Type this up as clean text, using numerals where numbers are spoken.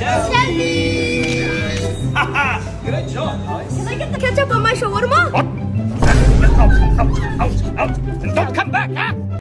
Chevy! Haha! Good job, guys. Can I get the ketchup on my shawarma? Out! Out! And don't come back, huh?